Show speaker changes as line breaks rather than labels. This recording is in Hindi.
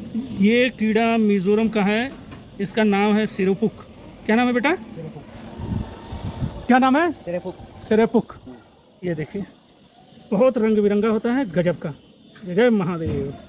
ये कीड़ा मिजोरम का है, इसका नाम है सिरोपुक। क्या नाम है बेटा? क्या नाम है? सिरेपुक। ये देखिए बहुत रंग बिरंगा होता है, गजब का। जय जय महादेव।